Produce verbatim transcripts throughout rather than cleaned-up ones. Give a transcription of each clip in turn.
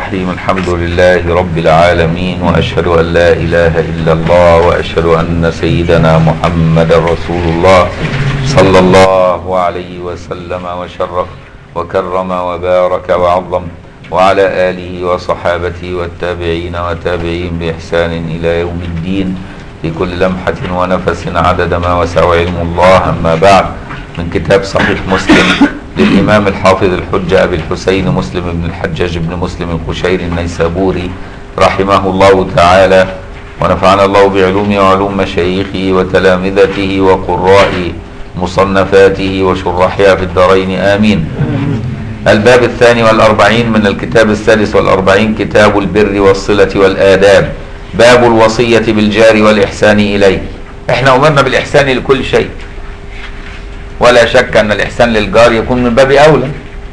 الرحيم. الحمد لله رب العالمين، وأشهد أن لا إله إلا الله، وأشهد أن سيدنا محمد رسول الله صلى الله عليه وسلم وشرف وكرم وبارك وعظم، وعلى آله وصحابته والتابعين وتابعين بإحسان إلى يوم الدين، في كل لمحة ونفس عدد ما وسع علم الله. أما بعد، من كتاب صحيح مسلم للإمام الحافظ الحجة أبي الحسين مسلم بن الحجاج بن مسلم القشيري النيسابوري رحمه الله تعالى، ونفعنا الله بعلومه وعلوم مشايخه وتلامذته وقراء مصنفاته وشرحها في الدارين آمين. الباب الثاني والأربعين من الكتاب السادس والأربعين، كتاب البر والصلة والآداب، باب الوصية بالجار والإحسان إليه. احنا أمرنا بالإحسان لكل شيء، ولا شك أن الإحسان للجار يكون من باب أولى.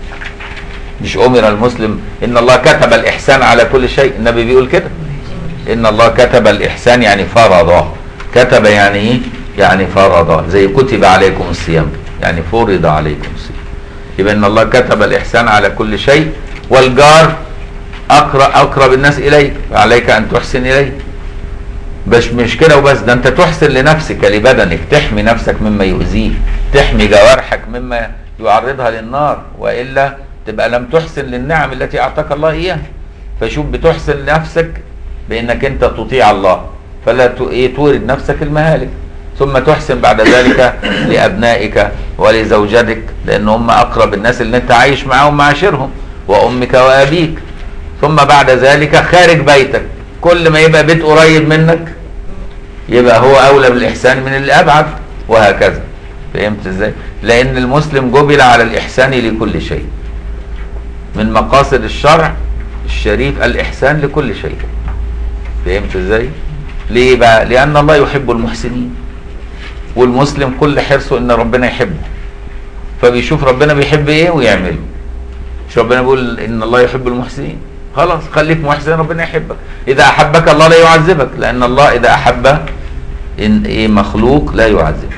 مش أمر المسلم إن الله كتب الإحسان على كل شيء، النبي بيقول كده، إن الله كتب الإحسان يعني فرض. كتب يعني إيه؟ يعني فرض، زي كتب عليكم الصيام يعني فرض عليكم الصيام. يبقى إن الله كتب الإحسان على كل شيء، والجار أقرب, أقرب الناس إليك، فعليك أن تحسن إليه. بس مش كده وبس، ده أنت تحسن لنفسك لبدنك، تحمي نفسك مما يؤذيه، تحمي جوارحك مما يعرضها للنار، وإلا تبقى لم تحسن للنعم التي أعطاك الله إياها. فشوف، بتحسن لنفسك بأنك أنت تطيع الله، فلا تورد نفسك المهالك، ثم تحسن بعد ذلك لأبنائك ولزوجتك، لأن هم أقرب الناس اللي أنت عايش معهم معاشرهم، وأمك وأبيك. ثم بعد ذلك خارج بيتك، كل ما يبقى بيت قريب منك يبقى هو أولى بالإحسان من اللي أبعد، وهكذا. فهمت ازاي؟ لأن المسلم جبل على الإحسان لكل شيء. من مقاصد الشرع الشريف الإحسان لكل شيء. فهمت ازاي؟ ليه بقى؟ لأن الله يحب المحسنين، والمسلم كل حرصه إن ربنا يحبه، فبيشوف ربنا بيحب إيه ويعمله. مش ربنا بيقول إن الله يحب المحسنين؟ خلاص خليك محسن، ربنا يحبك. إذا أحبك الله لا يعذبك، لأن الله إذا أحب إن إيه مخلوق لا يعذبه.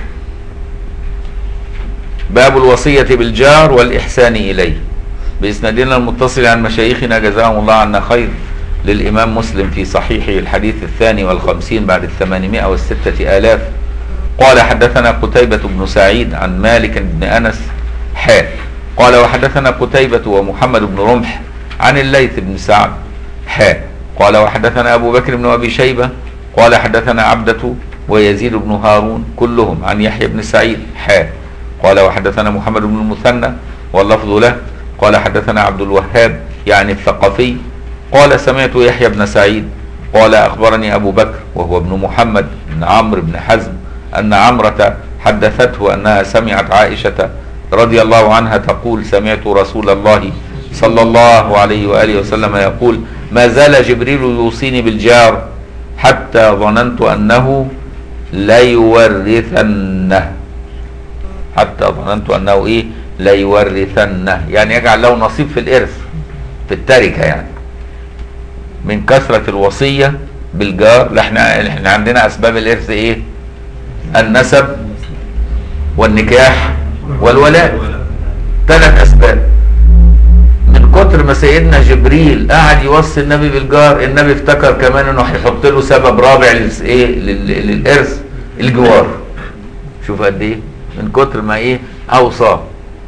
باب الوصية بالجار والإحسان إليه، بإسنادنا المتصل عن مشايخنا جزاهم الله عنا خير، للإمام مسلم في صحيحه الحديث الثاني والخمسين بعد الثمانمائة والستة آلاف. قال حدثنا قتيبة بن سعيد عن مالك بن أنس حاء قال وحدثنا قتيبة ومحمد بن رمح عن الليث بن سعد حاء قال وحدثنا أبو بكر بن أبي شيبة قال حدثنا عبدة ويزيد بن هارون كلهم عن يحيى بن سعيد حاء قال وحدثنا محمد بن المثنى واللفظ له قال حدثنا عبد الوهاب يعني الثقفي قال سمعت يحيى بن سعيد قال أخبرني أبو بكر وهو ابن محمد بن عمرو بن حزم أن عمرة حدثته أنها سمعت عائشة رضي الله عنها تقول سمعت رسول الله صلى الله عليه وآله وسلم يقول ما زال جبريل يوصيني بالجار حتى ظننت أنه ليورثنه، حتى ظننت أنه إيه ليورثنه، يعني يجعل له نصيب في الإرث في التركة. يعني من كثرة الوصية بالجار، احنا احنا عندنا أسباب الإرث إيه؟ النسب والنكاح والولاء، ثلاث أسباب. من كتر ما سيدنا جبريل قاعد يوصي النبي بالجار، النبي افتكر كمان انه هيحط له سبب رابع للس ايه للإرث، الجوار. شوف قد ايه من كتر ما ايه اوصاه.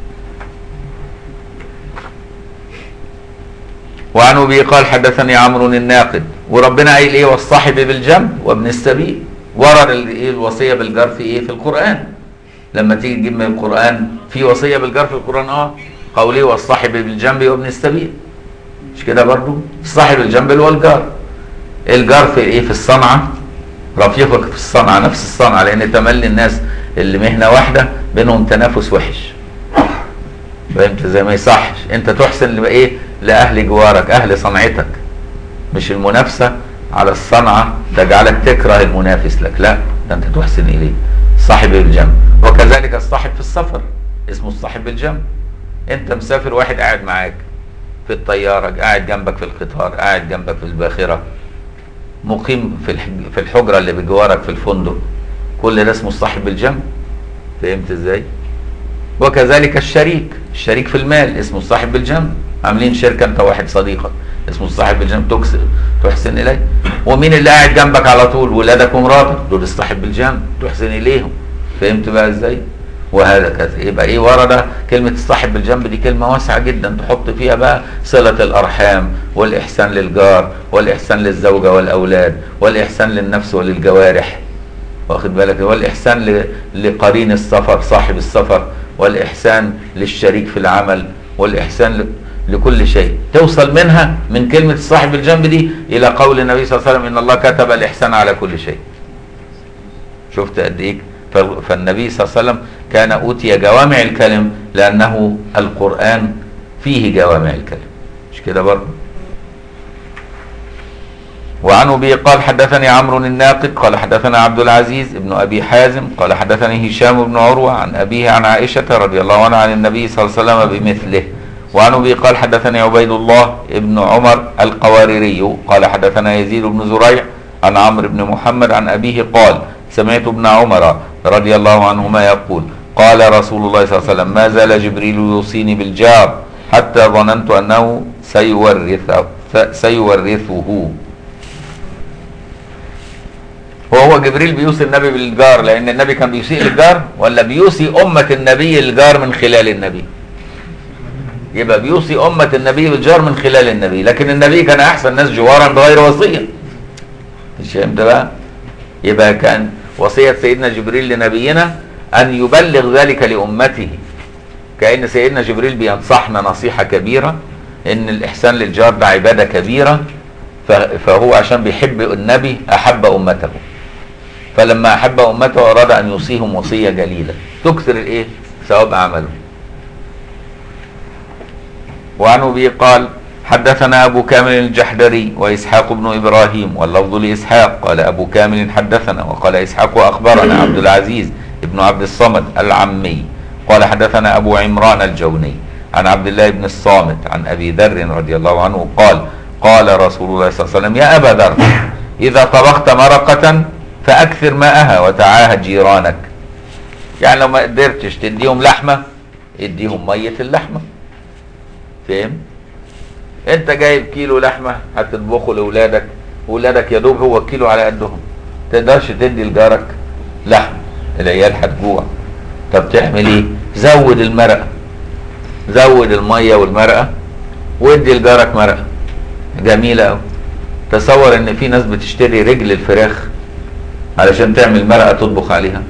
وعن ابي قال حدثني عمرو الناقد، وربنا قايل ايه والصاحب بالجنب وابن السبيل. ورد الايه الوصيه بالجار في ايه في القران. لما تيجي تجيب من القران في وصيه بالجار في القران، اه قوله والصاحب بالجنب وابن السبيل، مش كده برضو؟ الصاحب الجنب اللي هو الجار. الجار في ايه في الصنعه، رفيقك في الصنعه، نفس الصنعه، لان تملي الناس اللي مهنه واحده بينهم تنافس وحش. فهمت زي ما يصحش انت تحسن لايه لاهل جوارك، اهل صنعتك، مش المنافسه على الصنعه تجعلك تكره المنافس لك، لا ده انت تحسن اليه. صاحب الجنب. وكذلك الصاحب في السفر اسمه الصاحب بالجنب. انت مسافر، واحد قاعد معاك في الطياره، قاعد جنبك في القطار، قاعد جنبك في الباخره، مقيم في في الحجره اللي بجوارك في الفندق، كل ده اسمه الصاحب بالجنب. فهمت ازاي؟ وكذلك الشريك، الشريك في المال اسمه الصاحب بالجنب. عاملين شركه انت واحد صديقك، اسمه الصاحب بالجنب، تكسر تحسن اليه. ومين اللي قاعد جنبك على طول؟ ولادك ومراتك، دول الصاحب بالجنب تحسن اليهم. فهمت بقى ازاي؟ وهذا كذا. يبقى ايه ورد كلمه الصاحب بالجنب دي كلمه واسعه جدا، تحط فيها بقى صله الارحام والاحسان للجار والاحسان للزوجه والاولاد والاحسان للنفس وللجوارح، واخد بالك، والاحسان لقرين السفر صاحب السفر، والاحسان للشريك في العمل، والاحسان ل... لكل شيء. توصل منها من كلمه الصاحب بالجنب دي الى قول النبي صلى الله عليه وسلم ان الله كتب الاحسان على كل شيء. شفت قد ايه؟ فالنبي صلى الله عليه وسلم كان اوتي جوامع الكلم لانه القران فيه جوامع الكلم، مش كده برضه؟ وعن ابي قال حدثني عمرو الناقد قال حدثنا عبد العزيز ابن ابي حازم قال حدثني هشام بن عروه عن ابيه عن عائشه رضي الله عنها عن النبي صلى الله عليه وسلم بمثله. وعن ابي قال حدثني عبيد الله ابن عمر القواريري قال حدثنا يزيد بن زريع عن عمرو بن محمد عن ابيه قال سمعت ابن عمر رضي الله عنهما يقول قال رسول الله صلى الله عليه وسلم ما زال جبريل يوصيني بالجار حتى ظننت انه سيورثه سيورثه. وهو جبريل بيوصي النبي بالجار لان النبي كان بيسيء الجار، ولا بيوصي امه النبي الجار من خلال النبي؟ يبقى بيوصي امه النبي بالجار من خلال النبي، لكن النبي كان احسن الناس جوارا بغير وصيه. مش فهمت بقى؟ يبقى كان وصيه سيدنا جبريل لنبينا ان يبلغ ذلك لامته، كأن سيدنا جبريل بينصحنا نصيحه كبيره ان الاحسان للجار ده عباده كبيره، فهو عشان بيحب النبي احب امته، فلما احب امته اراد ان يوصيهم وصيه جليله تكثر الايه؟ ثواب اعماله. وعن ابي قال حدثنا ابو كامل الجحدري واسحاق بن ابراهيم واللفظ لاسحاق قال ابو كامل حدثنا وقال اسحاق اخبرنا عبد العزيز ابن عبد الصمد العمي قال حدثنا ابو عمران الجوني عن عبد الله بن الصامت عن ابي ذر رضي الله عنه قال قال رسول الله صلى الله عليه وسلم يا ابا ذر اذا طبخت مرقه فاكثر ماءها وتعاهد جيرانك. يعني لو ما قدرتش تديهم لحمه اديهم ميه اللحمه. فاهم؟ انت جايب كيلو لحمه هتطبخه لاولادك، واولادك يا دوب هو كيلو على قدهم، تقدرش تدي لجارك لحم، العيال هتجوع. طب تعمل ايه؟ زود المرقه، زود الميه والمرقه وادي لجارك مرقه جميله قوي. تصور ان في ناس بتشتري رجل الفراخ علشان تعمل مرقه تطبخ عليها.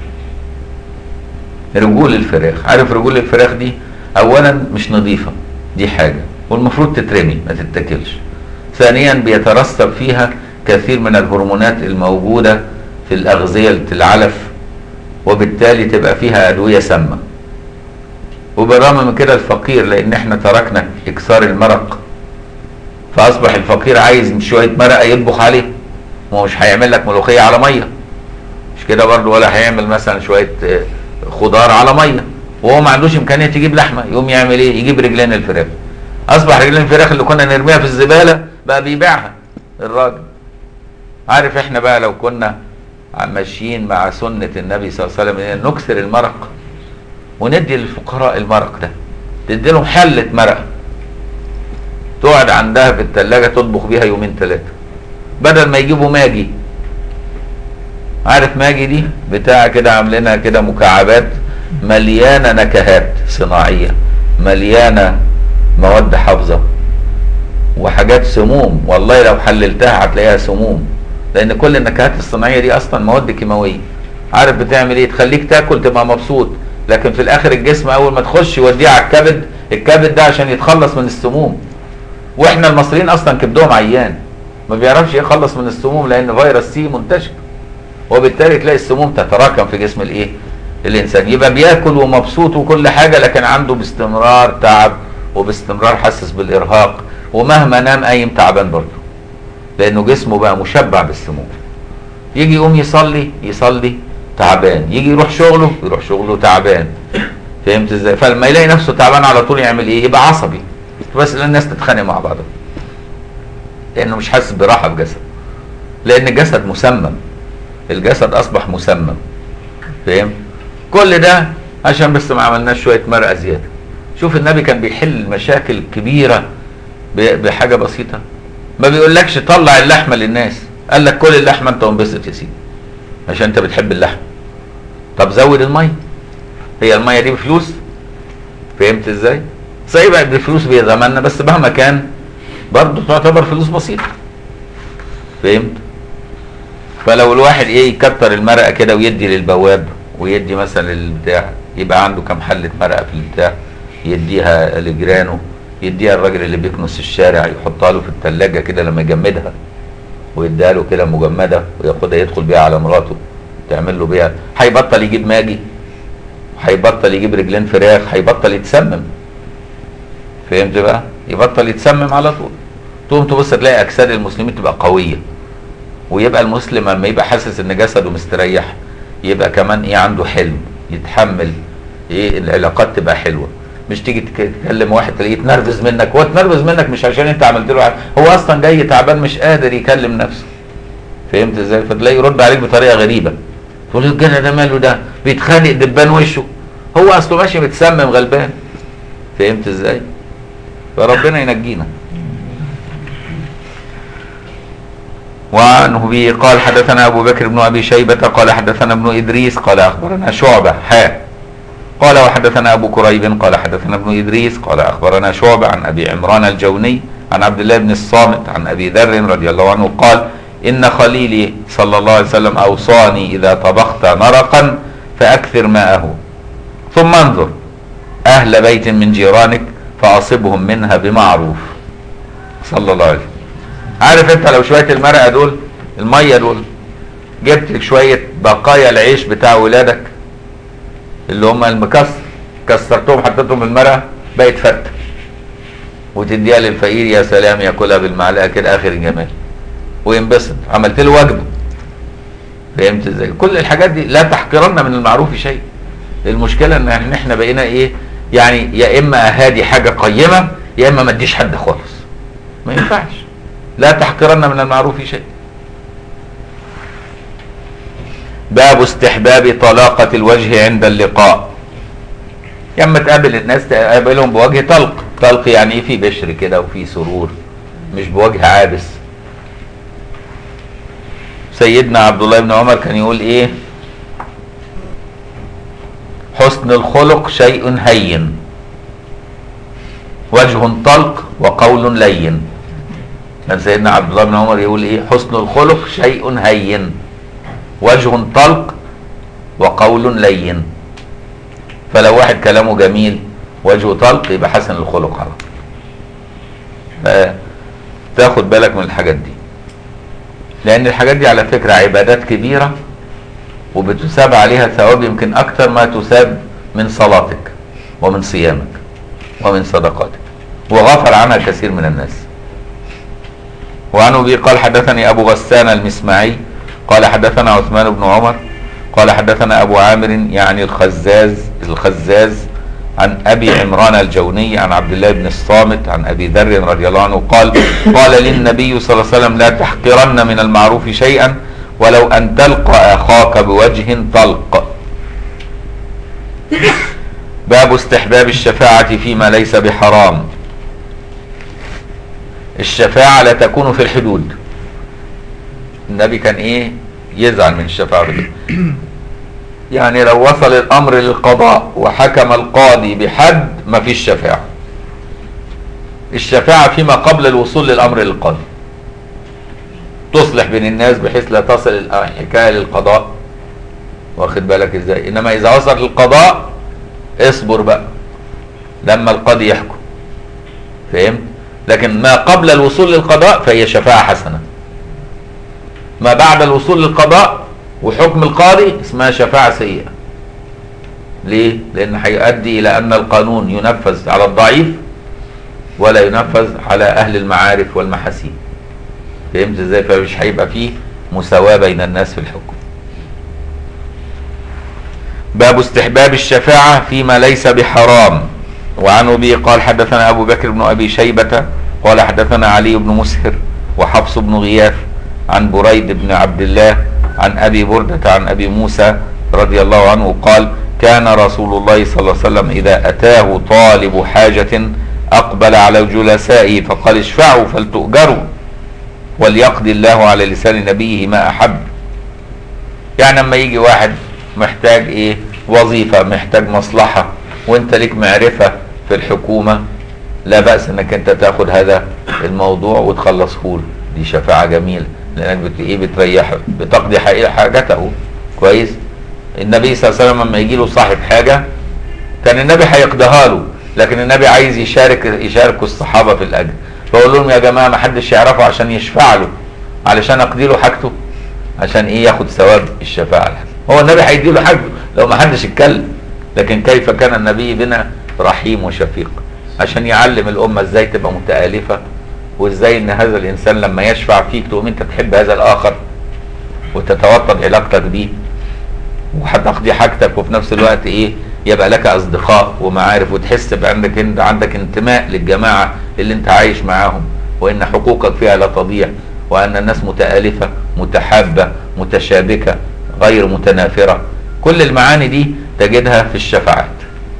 رجول الفراخ، عارف رجول الفراخ دي اولا مش نظيفه، دي حاجه، والمفروض تترمي ما تتاكلش. ثانيا بيترسب فيها كثير من الهرمونات الموجوده في الاغذيه العلف، وبالتالي تبقى فيها ادويه سامه. وبالرغم من كده الفقير، لان احنا تركنا اكثار المرق، فاصبح الفقير عايز شويه مرقه يطبخ عليه، ما مش هيعمل لك ملوخيه على ميه، مش كده برضه، ولا هيعمل مثلا شويه خضار على ميه، وهو ما عندوش امكانيه يجيب لحمه، يقوم يعمل ايه؟ يجيب رجلين الفراخ. اصبح رجلين الفراخ اللي كنا نرميها في الزباله بقى بيبيعها الراجل. عارف احنا بقى لو كنا ماشيين مع سنه النبي صلى الله عليه وسلم نكسر المرق وندي للفقراء المرق ده، تدي لهم حله مرقه تقعد عندها في الثلاجه تطبخ بيها يومين ثلاثه، بدل ما يجيبوا ماجي. عارف ماجي دي بتاع كده عاملينها كده مكعبات مليانه نكهات صناعيه، مليانه مواد حافظه وحاجات سموم، والله لو حللتها هتلاقيها سموم، لان كل النكهات الصناعيه دي اصلا مواد كيماويه. عارف بتعمل ايه؟ تخليك تاكل تبقى مبسوط، لكن في الاخر الجسم اول ما تخش يوديه على الكبد، الكبد ده عشان يتخلص من السموم. واحنا المصريين اصلا كبدهم عيان ما بيعرفش يخلص من السموم، لان فيروس سي منتشر، وبالتالي تلاقي السموم تتراكم في جسم الايه؟ الانسان. يبقى بياكل ومبسوط وكل حاجه، لكن عنده باستمرار تعب، وباستمرار حاسس بالارهاق، ومهما نام قايم تعبان برضه، لانه جسمه بقى مشبع بالسموم. يجي يقوم يصلي يصلي تعبان، يجي يروح شغله يروح شغله تعبان. فهمت ازاي؟ فلما يلاقي نفسه تعبان على طول يعمل ايه؟ يبقى عصبي، بس الناس تتخانق مع بعضها لانه مش حاسس براحه في جسده، لان الجسد مسمم، الجسد اصبح مسمم. فاهم؟ كل ده عشان بس ما عملناش شويه مرقه زياده. شوف النبي كان بيحل مشاكل كبيره بحاجه بسيطه، ما بيقولكش طلع اللحمه للناس، قال لك كل اللحمه انت وانبسط يا سيدي عشان انت بتحب اللحمه. طب زود الميه، هي الميه دي بفلوس؟ فهمت ازاي؟ صحيح بقى بفلوس بزماننا، بس مهما كان برضه تعتبر فلوس بسيطه. فهمت؟ فلو الواحد ايه يكتر المرقه كده ويدي للبواب ويدي مثلا للبتاع، يبقى عنده كم حله مرقه في البتاع، يديها لجيرانه، يديها الراجل اللي بيكنس الشارع، يحطها له في الثلاجه كده لما يجمدها، ويديها له كده مجمده وياخدها يدخل بيها على مراته تعمل له بيها، هيبطل يجيب ماجي، هيبطل يجيب رجلين فراخ، هيبطل يتسمم. فهمت بقى؟ يبطل يتسمم على طول. تقوم تبص تلاقي اجساد المسلمين تبقى قويه، ويبقى المسلم لما يبقى حاسس ان جسده مستريح يبقى كمان ايه عنده حلم يتحمل، ايه العلاقات تبقى حلوه. مش تيجي تكلم واحد تلاقيه يتنرفز منك، هو اتنرفز منك مش عشان انت عملت له حاجه، هو اصلا جاي تعبان مش قادر يكلم نفسه. فهمت ازاي؟ فتلاقيه يرد عليك بطريقه غريبه، تقول له الجنة ده ماله ده؟ بيتخانق دبان وشه، هو اصله ماشي متسمم غلبان. فهمت ازاي؟ فربنا ينجينا. وعنه به قال حدثنا ابو بكر بن ابي شيبه قال حدثنا ابن ادريس قال اخبرنا شعبه حاء قال وحدثنا ابو كريب قال حدثنا ابن ادريس قال اخبرنا شعبه عن ابي عمران الجوني عن عبد الله بن الصامت عن ابي ذر رضي الله عنه قال ان خليلي صلى الله عليه وسلم اوصاني اذا طبخت مرقا فاكثر ماءه ثم انظر اهل بيت من جيرانك فاصبهم منها بمعروف. صلى الله عليه وسلم. عارف انت لو شويه المرقه دول الميه دول جبت لك شويه بقايا العيش بتاع ولادك اللي هم المكسر، كسرتهم حطيتهم المرقه بقت فته، وتديها للفقير يا سلام ياكلها بالمعلقه كده اخر الجمال وينبسط، عملت له واجبه. فهمت ازاي؟ كل الحاجات دي لا تحقرن من المعروف شيء. المشكله ان احنا بقينا ايه يعني، يا اما اهادي حاجه قيمه يا اما ما اديش حد خالص. ما ينفعش. لا تحقرن من المعروف شيء. باب استحباب طلاقة الوجه عند اللقاء. لما تقابل الناس تقابلهم بوجه طلق، طلق يعني ايه؟ في بشر كده وفي سرور، مش بوجه عابس. سيدنا عبد الله بن عمر كان يقول ايه؟ حسن الخلق شيء هين، وجه طلق وقول لين. كان سيدنا عبد الله بن عمر يقول ايه؟ حسن الخلق شيء هين، وجه طلق وقول لين. فلو واحد كلامه جميل وجهه طلق يبقى حسن الخلق على طول. تاخد بالك من الحاجات دي، لان الحاجات دي على فكرة عبادات كبيرة وبتساب عليها ثواب يمكن اكتر ما تساب من صلاتك ومن صيامك ومن صدقاتك، وغفر عنها كثير من الناس. وعنه به قال حدثني ابو غسان المسمعي قال حدثنا عثمان بن عمر قال حدثنا ابو عامر يعني الخزاز الخزاز عن ابي عمران الجوني عن عبد الله بن الصامت عن ابي ذر رضي الله عنه قال قال للنبي صلى الله عليه وسلم لا تحقرن من المعروف شيئا ولو ان تلقى اخاك بوجه طلق. باب استحباب الشفاعة فيما ليس بحرام. الشفاعة لا تكون في الحدود. النبي كان ايه؟ يزعل من الشفاعة في يعني لو وصل الامر للقضاء وحكم القاضي بحد ما فيش شفاعة. الشفاعة فيما قبل الوصول للامر للقاضي، تصلح بين الناس بحيث لا تصل الحكاية للقضاء، واخد بالك ازاي؟ انما اذا وصل للقضاء اصبر بقى لما القاضي يحكم. فهمت؟ لكن ما قبل الوصول للقضاء فهي شفاعة حسنة. ما بعد الوصول للقضاء وحكم القاضي اسمها شفاعة سيئة. ليه؟ لأن هيؤدي إلى أن القانون ينفذ على الضعيف ولا ينفذ على أهل المعارف والمحاسين. فهمت ازاي؟ فمش هيبقى فيه مساواة بين الناس في الحكم. باب استحباب الشفاعة فيما ليس بحرام. وعن أبي قال حدثنا أبو بكر بن أبي شيبة قال حدثنا علي بن مسهر وحفص بن غياث عن بريد بن عبد الله عن أبي بردة عن أبي موسى رضي الله عنه قال كان رسول الله صلى الله عليه وسلم إذا أتاه طالب حاجة أقبل على جلسائه فقال اشفعوا فلتؤجروا وليقضي الله على لسان نبيه ما أحب. يعني لما يجي واحد محتاج ايه وظيفة، محتاج مصلحة، وانت ليك معرفة في الحكومة، لا بأس انك انت تاخد هذا الموضوع وتخلصه له. دي شفاعة جميلة، لانك بت ايه بتريحه، بتقضي حاجته. كويس. النبي صلى الله عليه وسلم لما يجي له صاحب حاجة كان النبي هيقضيها له، لكن النبي عايز يشارك يشاركوا الصحابة في الأجر، فقول لهم يا جماعة ما حدش يعرفه عشان يشفع له، علشان اقضي له حاجته، عشان ايه ياخد ثواب الشفاعة. هو النبي هيدي له حاجته لو ما حدش اتكلم، لكن كيف كان النبي بنا رحيم وشفيق، عشان يعلم الأمة ازاي تبقى متآلفة، وازاي ان هذا الانسان لما يشفع فيك تقوم انت تحب هذا الآخر وتتوطد علاقتك بيه وهتقضي حاجتك، وفي نفس الوقت ايه يبقى لك اصدقاء ومعارف، وتحس بانك انت عندك انتماء للجماعة اللي انت عايش معاهم، وان حقوقك فيها لا تضيع، وان الناس متآلفة متحابة متشابكة غير متنافرة. كل المعاني دي تجدها في الشفاعات.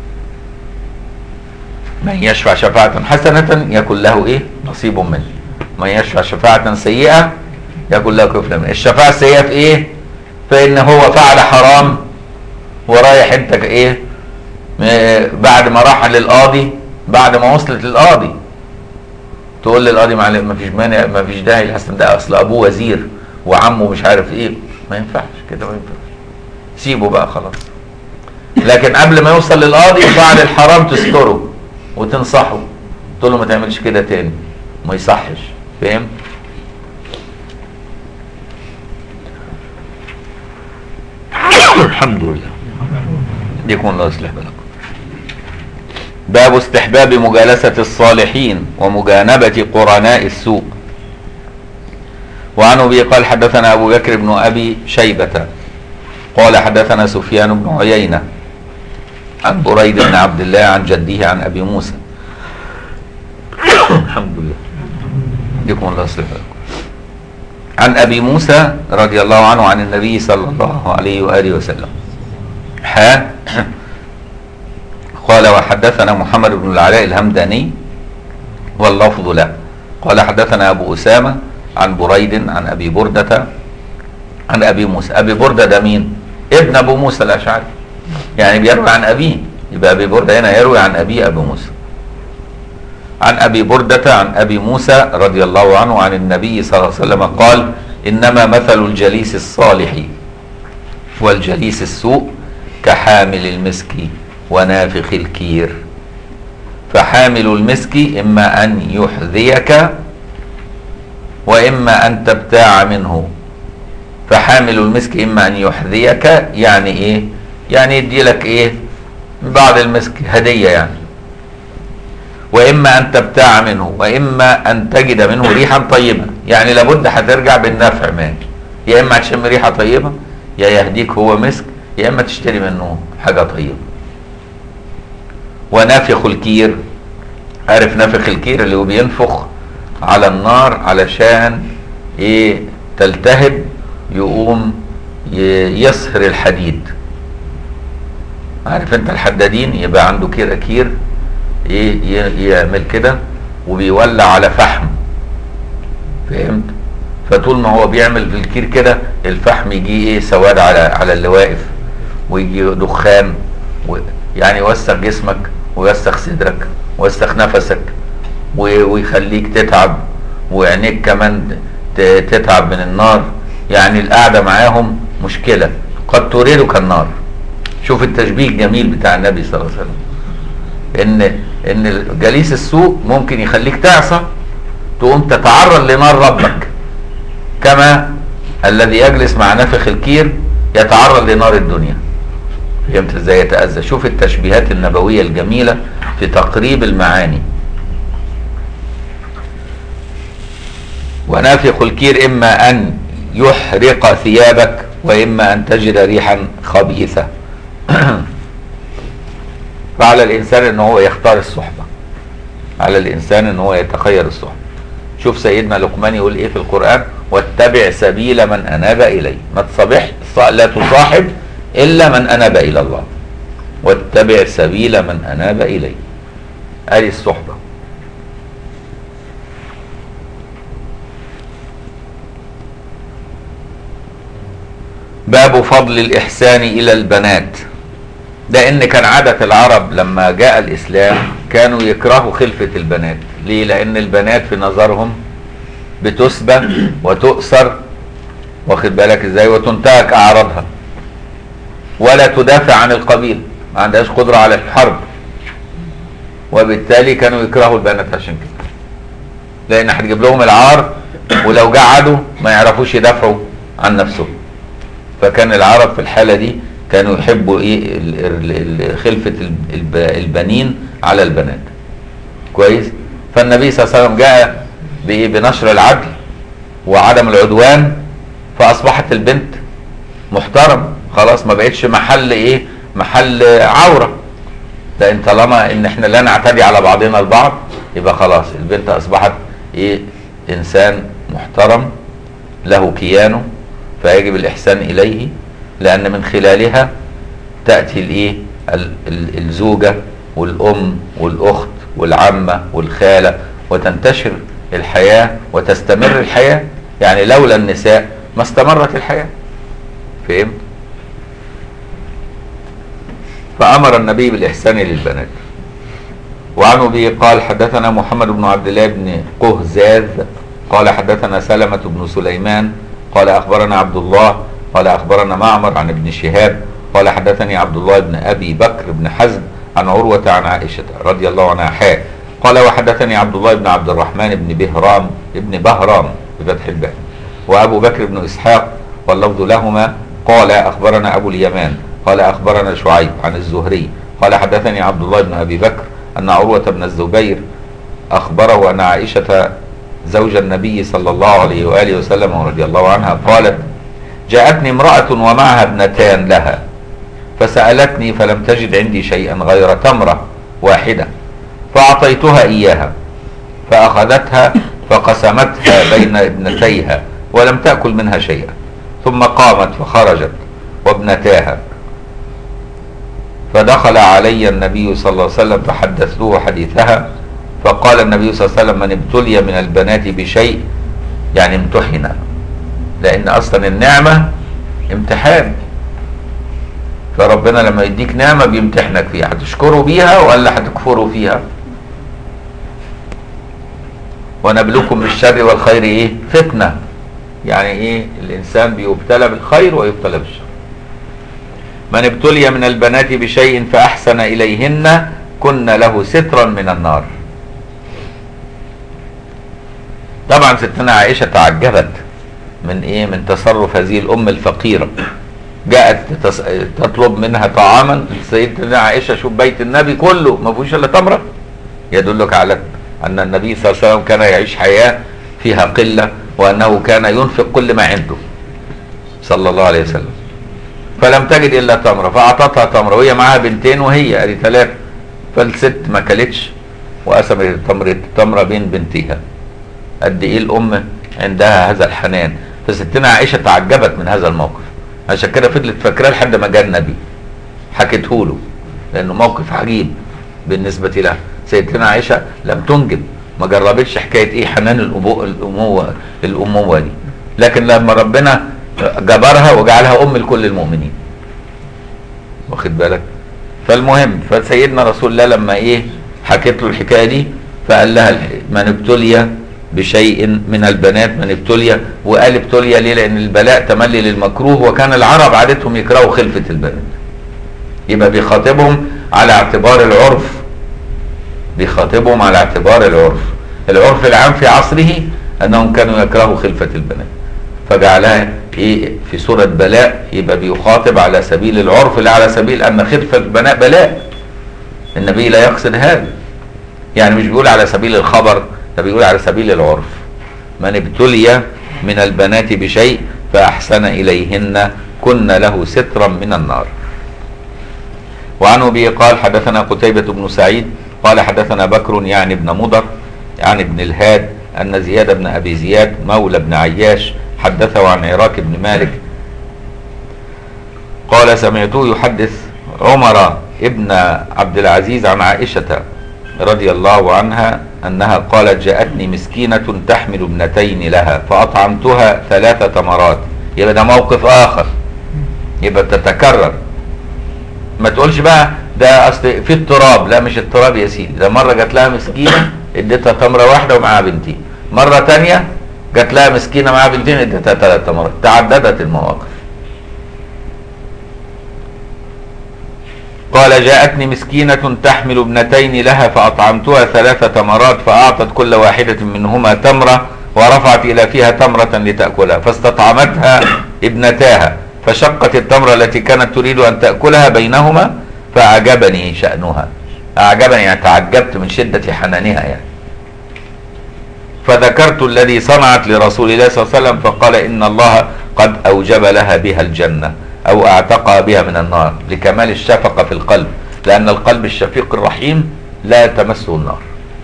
من يشفع شفاعة حسنة يكن له ايه نصيب منه، من يشفع شفاعة سيئة يكن له كفل منه. الشفاعة السيئة في ايه؟ فان هو فعل حرام ورايح انت ايه بعد ما راح للقاضي، بعد ما وصلت للقاضي تقول للقاضي معلش ما فيش مانع، ما فيش داعي لحسن ده اصل ابوه وزير وعمه مش عارف ايه، ما ينفعش كده، ما ينفعش، سيبه بقى خلاص. لكن قبل ما يوصل للقاضي فعل الحرام تستره وتنصحه، تقول له ما تعملش كده تاني، ما يصحش. فاهم؟ الحمد لله. يكون الله يصلح بالكم. باب استحباب مجالسة الصالحين ومجانبة قرناء السوء. وعن ابي قال حدثنا ابو بكر بن ابي شيبة قال حدثنا سفيان بن عيينة عن بريد بن عبد الله عن جده عن ابي موسى. الحمد لله. يكون الله يصلح بالكم. عن ابي موسى رضي الله عنه عن النبي صلى الله عليه واله وسلم. ها قال وحدثنا محمد بن العلاء الهمداني واللفظ له قال حدثنا ابو اسامه عن بريد عن ابي برده عن ابي موسى. ابي برده ده مين؟ ابن ابو موسى الاشعري، يعني بيروي عن ابيه، يبقى ابي برده هنا يروي عن ابي ابي موسى. عن ابي برده عن ابي موسى رضي الله عنه عن النبي صلى الله عليه وسلم قال انما مثل الجليس الصالح والجليس السوء كحامل المسك ونافخ الكير. فحامل المسك اما ان يحذيك واما ان تبتاع منه. فحامل المسك اما ان يحذيك يعني ايه؟ يعني يدي لك ايه بعض المسك هدية يعني، واما ان تبتاع منه واما ان تجد منه ريحا طيبة، يعني لابد هترجع بالنفع منه، يا اما هتشم ريحة طيبة يا يهديك هو مسك، يا اما تشتري منه حاجة طيبة. ونافخ الكير، عارف نافخ الكير اللي هو بينفخ على النار علشان ايه تلتهب، يقوم يصهر الحديد. عارف انت الحدادين يبقى عنده كده كير ايه يعمل كده وبيولع على فحم، فهمت؟ فطول ما هو بيعمل في الكير كده الفحم يجي ايه سواد على على اللي واقف، ويجي دخان و يعني يوسخ جسمك ويوسخ صدرك ويوسخ نفسك ويخليك تتعب، وعينيك كمان تتعب من النار. يعني القعدة معاهم مشكلة، قد تريدك النار. شوف التشبيه الجميل بتاع النبي صلى الله عليه وسلم، ان ان جليس السوء ممكن يخليك تعصى تقوم تتعرض لنار ربك، كما الذي يجلس مع نافخ الكير يتعرض لنار الدنيا. فهمت ازاي يتأذى؟ شوف التشبيهات النبوية الجميلة في تقريب المعاني. ونافخ الكير اما ان يحرق ثيابك واما ان تجد ريحا خبيثة. فعلى الانسان ان هو يختار الصحبة، على الانسان ان هو يتخير الصحبة. شوف سيدنا لقمان يقول ايه في القرآن: واتبع سبيل من اناب الي. ما تصبح لا تصاحب الا من اناب الى الله، واتبع سبيل من اناب الي. ادي الصحبة. باب فضل الإحسان إلى البنات. لأن كان عادة العرب لما جاء الإسلام كانوا يكرهوا خلفة البنات. ليه؟ لأن البنات في نظرهم بتسبى وتؤسر، واخد بالك ازاي، وتنتهك أعراضها، ولا تدافع عن القبيل، ما عندهاش قدرة على الحرب، وبالتالي كانوا يكرهوا البنات عشان كده، لأن هتجيب لهم العار، ولو قعدوا ما يعرفوش يدافعوا عن نفسهم. فكان العرب في الحالة دي كانوا يحبوا ايه خلفة البنين على البنات. كويس. فالنبي صلى الله عليه وسلم جاء بايه؟ بنشر العدل وعدم العدوان، فاصبحت البنت محترم، خلاص ما بقتش محل ايه؟ محل عورة. لان طالما ان احنا لا نعتدي على بعضنا البعض، يبقى خلاص البنت اصبحت ايه؟ انسان محترم له كيانه، فيجب الاحسان اليه، لان من خلالها تأتي الايه؟ الزوجة والام والاخت والعمة والخالة، وتنتشر الحياة وتستمر الحياة. يعني لولا النساء ما استمرت الحياة. فهمت؟ فأمر النبي بالإحسان للبنات. وعن أبي قال حدثنا محمد بن عبد الله بن قهزاز قال حدثنا سلمة بن سليمان قال أخبرنا عبد الله قال أخبرنا معمر عن ابن شهاب قال حدثني عبد الله بن أبي بكر بن حزم عن عروة عن عائشة رضي الله عنها حاء قال وحدثني عبد الله بن عبد الرحمن بن بهرام ابن بهرام بفتح الباء وأبو بكر بن إسحاق واللفظ لهما قال أخبرنا أبو اليمان قال أخبرنا شعيب عن الزهري قال حدثني عبد الله بن أبي بكر أن عروة بن الزبير أخبره أن عائشة زوج النبي صلى الله عليه وآله وسلم ورضي الله عنها قالت جاءتني امرأة ومعها ابنتان لها فسألتني فلم تجد عندي شيئا غير تمرة واحدة فأعطيتها إياها فأخذتها فقسمتها بين ابنتيها ولم تأكل منها شيئا، ثم قامت فخرجت وابنتاها، فدخل علي النبي صلى الله عليه وسلم فحدثته حديثها، فقال النبي صلى الله عليه وسلم من ابتلي من البنات بشيء يعني امتحن، لأن أصلا النعمة امتحان، فربنا لما يديك نعمة بيمتحنك فيها، هتشكره بيها ولا هتكفره فيها؟ ونبلوكم بالشر والخير ايه؟ فتنة. يعني ايه؟ الانسان بيبتلى بالخير ويبتلى بالشر. من ابتلي من البنات بشيء فأحسن إليهن كن له سترا من النار. طبعا ستنا عائشة تعجبت من ايه؟ من تصرف هذه الام الفقيرة. جاءت تطلب منها طعاما، سيدنا عائشة شوف بيت النبي كله ما فيهوش الا تمرة، يدلك على ان النبي صلى الله عليه وسلم كان يعيش حياة فيها قلة، وانه كان ينفق كل ما عنده صلى الله عليه وسلم. فلم تجد الا تمرة فاعطتها تمرة وهي معاها بنتين وهي ادي ثلاثة، فالست ما كلتش وقسمت التمرة التمرة بين بنتيها. قد ايه الام عندها هذا الحنان. فستنا عائشة تعجبت من هذا الموقف، عشان كده فضلت فاكراه لحد ما جاء النبي حكته له، لانه موقف عجيب بالنسبه لها. سيدتنا عائشه لم تنجب، ما جربتش حكايه ايه؟ حنان الابوه الامومه الامومه دي، لكن لما ربنا جبرها وجعلها ام لكل المؤمنين، واخد بالك؟ فالمهم فسيدنا رسول الله لما ايه حكت له الحكايه دي فقال لها من ابتلي بشيء من البنات، من ابتلي، وقال ابتلي ليه؟ لان البلاء تملي للمكروه، وكان العرب عادتهم يكرهوا خلفة البنات. يبقى بيخاطبهم على اعتبار العرف، بيخاطبهم على اعتبار العرف العرف العام في عصره انهم كانوا يكرهوا خلفة البنات، فجعلها ايه في سورة بلاء، يبقى بيخاطب على سبيل العرف لا على سبيل ان خلفة البنات بلاء. النبي لا يقصد هذا، يعني مش بيقول على سبيل الخبر، ده بيقول على سبيل العرف. من ابتلي من البنات بشيء فأحسن إليهن كن له سترا من النار. وعن أبي قال حدثنا قتيبة بن سعيد قال حدثنا بكر يعني ابن مضر عن ابن الهاد أن زياد بن أبي زياد مولى بن عياش حدثه عن عراك بن مالك قال سمعته يحدث عمر ابن عبد العزيز عن عائشة رضي الله عنها أنها قالت جاءتني مسكينة تحمل ابنتين لها فأطعمتها ثلاث تمرات. يبقى ده موقف آخر، يبقى تتكرر. ما تقولش بقى ده اصل في التراب، لا مش التراب يا سيدي، ده مره جات لها مسكينه اديتها تمره واحده ومعاها بنتين، مره ثانيه جات لها مسكينه معاها بنتين اديتها ثلاث تمرات، تعددت المواقف. قال جاءتني مسكينة تحمل ابنتين لها فأطعمتها ثلاث تمرات فأعطت كل واحدة منهما تمرة ورفعت إلى فيها تمرة لتأكلها فاستطعمتها ابنتاها فشقت التمرة التي كانت تريد أن تأكلها بينهما فأعجبني شأنها. أعجبني يعني تعجبت من شدة حنانها يعني. فذكرت الذي صنعت لرسول الله صلى الله عليه وسلم فقال إن الله قد أوجب لها بها الجنة أو أعتقها بها من النار لكمال الشفقة في القلب، لأن القلب الشفيق الرحيم لا تمسه النار.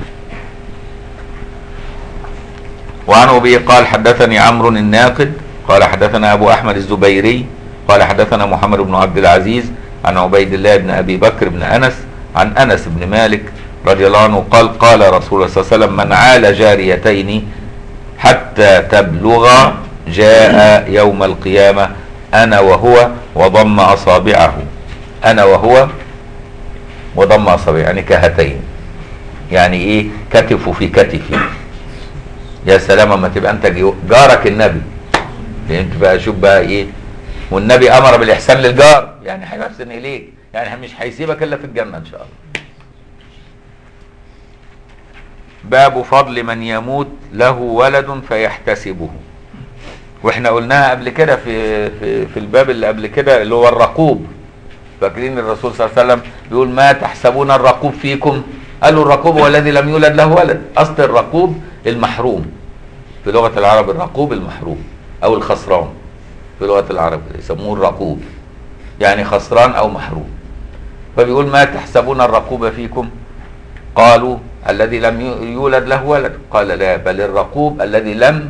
وعن أبي قال حدثني عمرو الناقد قال حدثنا أبو أحمد الزبيري قال حدثنا محمد بن عبد العزيز عن عبيد الله بن أبي بكر بن أنس عن أنس بن مالك رضي الله عنه قال قال رسول الله صلى الله عليه وسلم من عال جاريتين حتى تبلغ جاء يوم القيامة أنا وهو وضم أصابعه، أنا وهو وضم أصابعه يعني كهتين، يعني إيه كتف في كتفي. يا سلام اما تبقى أنت جارك النبي، فهمت بقى؟ شوف بقى إيه، والنبي أمر بالإحسان للجار يعني هيحسن إليك، يعني مش هيسيبك إلا في الجنة إن شاء الله. باب فضل من يموت له ولد فيحتسبه، واحنا قلناها قبل كده في في في الباب اللي قبل كده اللي هو الرقوب. فاكرين الرسول صلى الله عليه وسلم بيقول ما تحسبون الرقوب فيكم؟ قالوا الرقوب هو الذي لم يولد له ولد. اصل الرقوب المحروم في لغة العرب، الرقوب المحروم او الخسران في لغة العرب يسموه الرقوب، يعني خسران او محروم. فبيقول ما تحسبون الرقوب فيكم؟ قالوا الذي لم يولد له ولد. قال لا، بل الرقوب الذي لم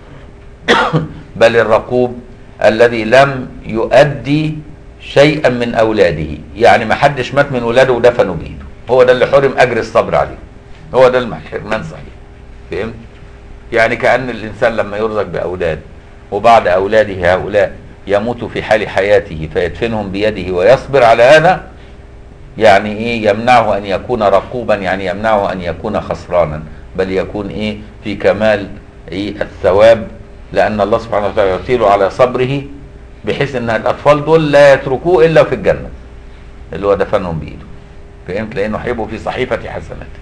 بل الرقوب الذي لم يؤدي شيئا من اولاده، يعني ما حدش مات من اولاده ودفنوا بايده، هو ده اللي حرم اجر الصبر عليه، هو ده الحرمان صحيح. فهمت؟ يعني كأن الانسان لما يرزق باولاد وبعد اولاده هؤلاء يموت في حال حياته فيدفنهم بيده ويصبر على هذا، يعني ايه؟ يمنعه ان يكون رقوبا، يعني يمنعه ان يكون خسرانا، بل يكون ايه؟ في كمال ايه؟ الثواب، لان الله سبحانه وتعالى يعطيله على صبره بحيث ان الاطفال دول لا يتركوه الا في الجنه اللي هو دفنهم بايده. فهمت؟ لانه هيبقوا في صحيفه حسناته.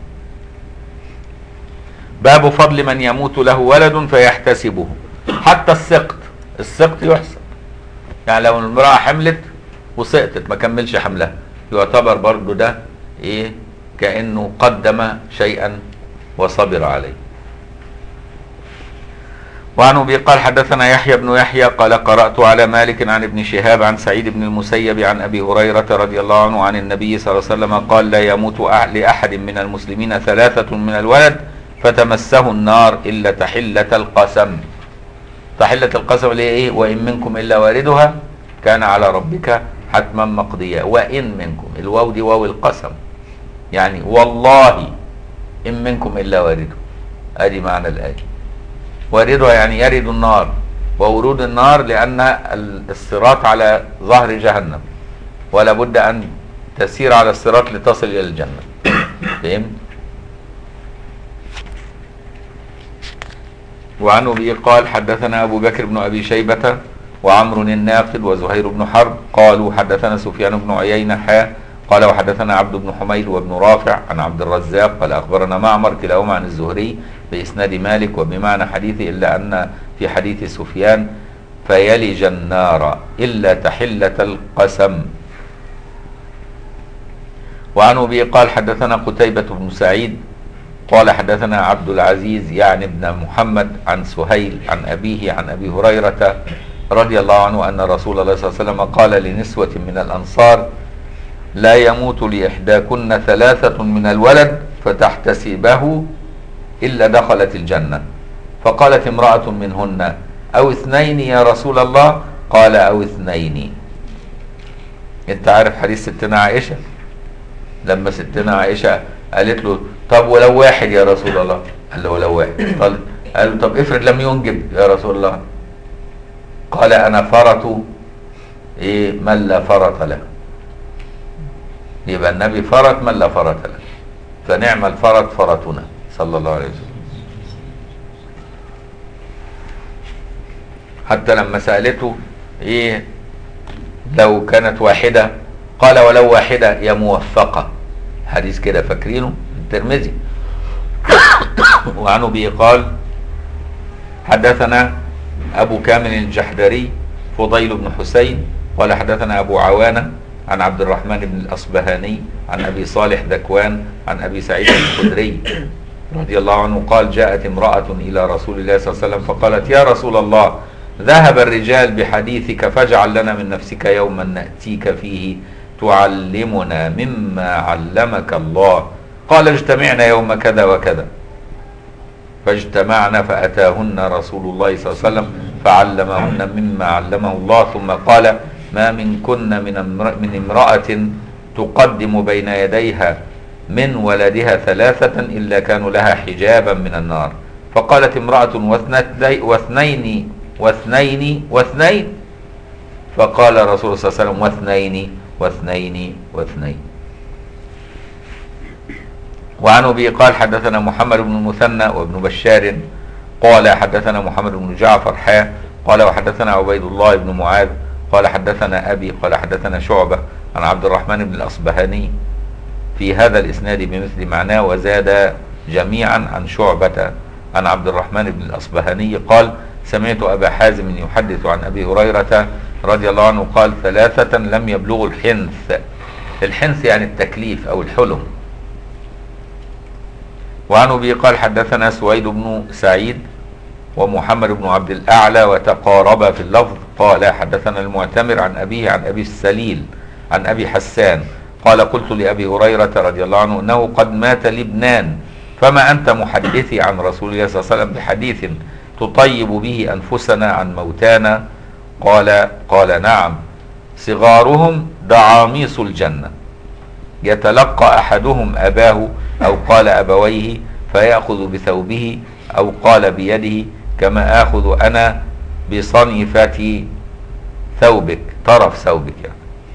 باب فضل من يموت له ولد فيحتسبه. حتى السقط، السقط يحسب، يعني لو المراه حملت وسقطت ما كملش حملها يعتبر برضو ده ايه؟ كأنه قدم شيئا وصبر عليه. وعن ابي قال حدثنا يحيى بن يحيى قال قرأت على مالك عن ابن شهاب عن سعيد بن المسيب عن ابي هريرة رضي الله عنه عن النبي صلى الله عليه وسلم قال لا يموت لأحد من المسلمين ثلاثة من الولد فتمسه النار إلا تحلة القسم. تحلة القسم اللي هي ايه؟ وإن منكم إلا واردها كان على ربك حتما مقضيا. وإن منكم، الواو دي واو القسم، يعني والله إن منكم إلا وارده، ادي معنى الآية. واردها يعني يرد النار، وورود النار لأن الصراط على ظهر جهنم ولا بد أن تسير على الصراط لتصل إلى الجنة. فهمت؟ وعن أبي قال حدثنا أبو بكر بن أبي شيبة وعمر الناقد وزهير بن حرب قالوا حدثنا سفيان بن عيينة حا قال وحدثنا عبد بن حميد وابن رافع عن عبد الرزاق قال أخبرنا معمر كلاهما عن الزهري بإسناد مالك وبمعنى حديثه، إلا أن في حديث سفيان فيلج النار إلا تحلة القسم. وعن أبي قال حدثنا قتيبة بن سعيد قال حدثنا عبد العزيز يعني ابن محمد عن سهيل عن أبيه عن أبي هريرة رضي الله عنه أن رسول الله صلى الله عليه وسلم قال لنسوة من الأنصار لا يموت لإحداكن ثلاثة من الولد فتحتسبه إلا دخلت الجنة. فقالت امرأة منهن أو اثنين يا رسول الله؟ قال أو اثنين. انت عارف حديث ستنا عائشة لما ستنا عائشة قالت له طب ولو واحد يا رسول الله؟ قال له ولو واحد. قال له طب افرض لم ينجب يا رسول الله؟ قال أنا فرط ايه من لا فرط له. يبقى النبي فرط من لا فرط له، فنعم الفرط فرطنا صلى الله عليه وسلم. حتى لما سألته ايه لو كانت واحدة، قال ولو واحدة يا موفقة، حديث كده فاكرينه الترمذي. وعنه به قال حدثنا أبو كامل الجحدري فضيل بن حسين قال حدثنا أبو عوانة عن عبد الرحمن بن الأصبهاني عن أبي صالح ذكوان عن أبي سعيد الخدري رضي الله عنه قال جاءت امرأة إلى رسول الله صلى الله عليه وسلم فقالت يا رسول الله ذهب الرجال بحديثك فاجعل لنا من نفسك يوما نأتيك فيه تعلمنا مما علمك الله. قال اجتمعنا يوم كذا وكذا، فاجتمعنا فأتاهن رسول الله صلى الله عليه وسلم فعلمهن مما علمه الله، ثم قال ما منكن من امرأة تقدم بين يديها من ولدها ثلاثة إلا كانوا لها حجابا من النار. فقالت امرأة واثنين واثنين واثنين، فقال رسول الله صلى الله عليه وسلم واثنين واثنين واثنين. وعن أبي قال حدثنا محمد بن المثنى وابن بشار قال حدثنا محمد بن جعفر حا قال وحدثنا عبيد الله بن معاذ قال حدثنا أبي قال حدثنا شعبة عن عبد الرحمن بن الأصبهاني في هذا الإسناد بمثل معناه، وزاد جميعا عن شعبة عن عبد الرحمن بن الأصبهاني قال سمعت أبا حازم يحدث عن أبي هريرة رضي الله عنه قال ثلاثة لم يبلغوا الحنث. الحنث يعني التكليف أو الحلم. وعن أبي قال حدثنا سويد بن سعيد ومحمد بن عبد الأعلى وتقاربا في اللفظ. قال حدثنا المعتمر عن أبيه عن أبي السليل عن أبي حسان قال قلت لأبي هريرة رضي الله عنه أنه قد مات لبنان فما أنت محدثي عن رسول الله صلى الله عليه وسلم بحديث تطيب به أنفسنا عن موتانا؟ قال قال نعم صغارهم دعاميص الجنة يتلقى أحدهم أباه أو قال أبويه فيأخذ بثوبه أو قال بيده كما آخذ أنا بصنفة ثوبك، طرف ثوبك يعني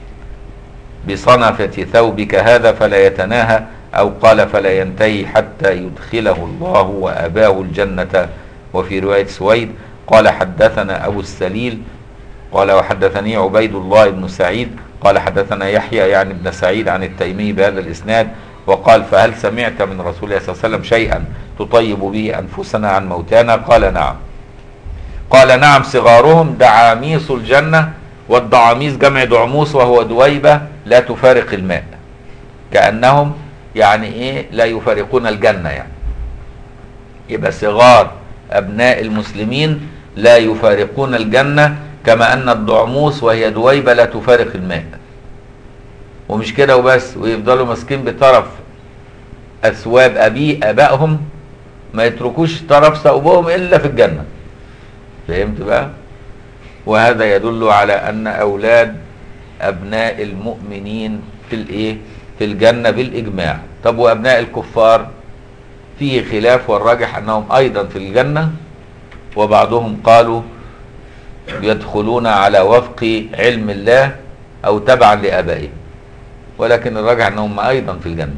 بصنفة ثوبك هذا فلا يتناهى أو قال فلا ينتهي حتى يدخله الله وأباه الجنة. وفي رواية سويد قال حدثنا أبو السليل قال وحدثني عبيد الله بن سعيد قال حدثنا يحيى يعني ابن سعيد عن التيمي بهذا الإسناد وقال فهل سمعت من رسول الله صلى الله عليه وسلم شيئا تطيب به أنفسنا عن موتانا؟ قال نعم. قال نعم صغارهم دعاميص الجنة، والدعاميص جمع دعموس وهو دويبة لا تفارق الماء، كأنهم يعني ايه لا يفارقون الجنة يعني. يبقى صغار أبناء المسلمين لا يفارقون الجنة كما أن الدعموس وهي دويبة لا تفارق الماء. ومش كده وبس، ويفضلوا ماسكين بطرف أثواب أبي أبائهم ما يتركوش طرف ثوبهم إلا في الجنة. فهمت بقى؟ وهذا يدل على أن أولاد أبناء المؤمنين في الإيه؟ في الجنة بالإجماع. طب وأبناء الكفار فيه خلاف، والراجح أنهم أيضا في الجنة، وبعضهم قالوا يدخلون على وفق علم الله أو تبعا لآبائهم، ولكن الراجح أنهم أيضا في الجنة.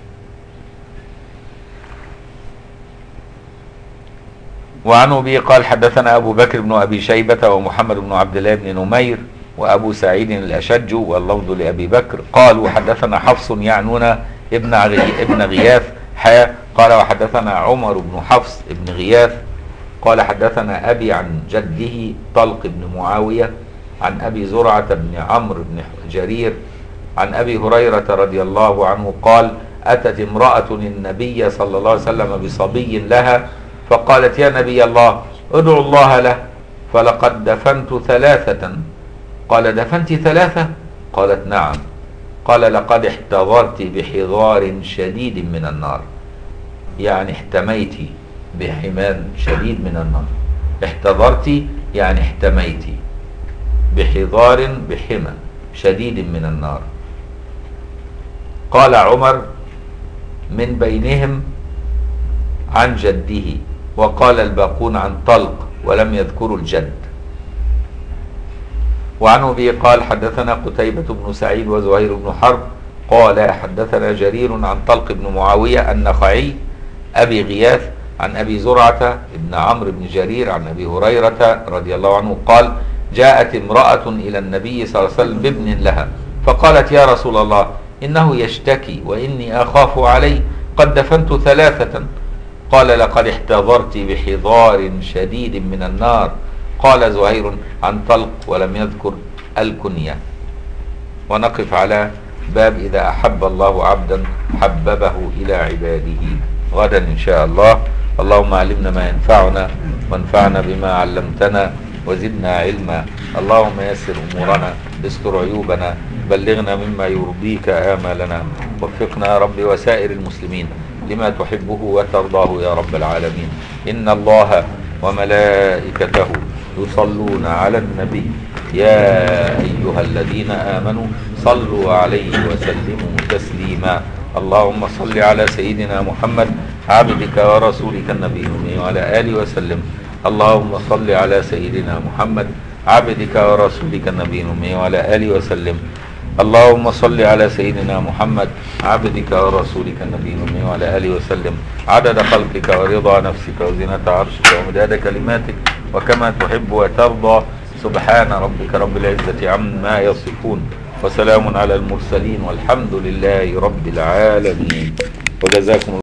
وعنه به قال حدثنا أبو بكر بن أبي شيبة ومحمد بن عبد الله بن نمير وأبو سعيد الأشج واللفظ لأبي بكر قالوا حدثنا حفص يعنون ابن ابن غياث حا قال وحدثنا عمر بن حفص ابن غياث قال حدثنا أبي عن جده طلق بن معاوية عن أبي زرعة بن عمرو بن جرير عن أبي هريرة رضي الله عنه قال أتت امرأة النبي صلى الله عليه وسلم بصبي لها فقالت يا نبي الله ادعو الله له فلقد دفنت ثلاثة. قال دفنت ثلاثة؟ قالت نعم. قال لقد احتضرت بحضار شديد من النار، يعني احتميت بحمان شديد من النار. احتضرت يعني احتميت بحضار بحمى شديد من النار. قال عمر من بينهم عن جده، وقال الباقون عن طلق ولم يذكروا الجد. وعن أبي قال حدثنا قتيبة بن سعيد وزهير بن حرب قال حدثنا جرير عن طلق بن معاوية النخعي أبي غياث عن أبي زرعة بن عمرو بن جرير عن أبي هريرة رضي الله عنه قال جاءت امرأة إلى النبي صلى الله عليه وسلم بابن لها فقالت يا رسول الله إنه يشتكي وإني أخاف عليه قد دفنت ثلاثة. قال لقد احتضرت بحضار شديد من النار. قال زهير عن طلق ولم يذكر الكنية. ونقف على باب إذا أحب الله عبدا حببه إلى عباده غدا إن شاء الله. اللهم علمنا ما ينفعنا وانفعنا بما علمتنا وزدنا علما. اللهم يسر أمورنا استر عيوبنا بلغنا مما يرضيك آمالنا وفقنا يا رب وسائر المسلمين لما تحبه وترضاه يا رب العالمين. إن الله وملائكته يصلون على النبي يا أيها الذين آمنوا صلوا عليه وسلموا تسليما. اللهم صل على سيدنا محمد عبدك ورسولك النبي الأمي وعلى آله وسلم. اللهم صل على سيدنا محمد عبدك ورسولك النبي الأمي وعلى آله وسلم. اللهم صل على سيدنا محمد عبدك ورسولك النبي الأمي وعلى آله وسلم عدد خلقك ورضا نفسك وزنة عرشك ومداد كلماتك وكما تحب وترضى. سبحان ربك رب العزة عما يصفون وسلام على المرسلين والحمد لله رب العالمين. وجزاكم